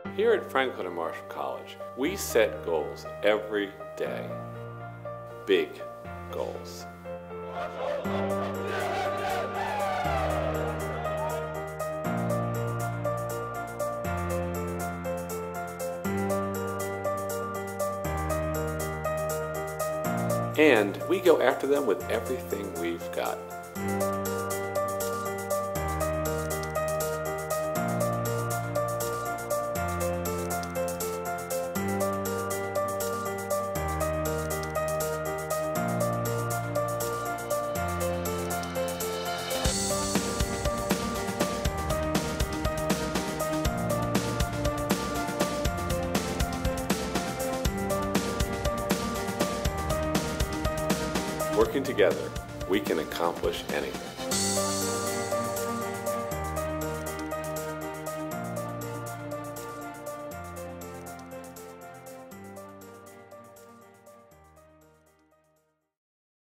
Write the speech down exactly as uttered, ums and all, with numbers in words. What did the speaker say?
Here at Franklin and Marshall College, we set goals every day. Big goals. And we go after them with everything we've got. Working together, we can accomplish anything.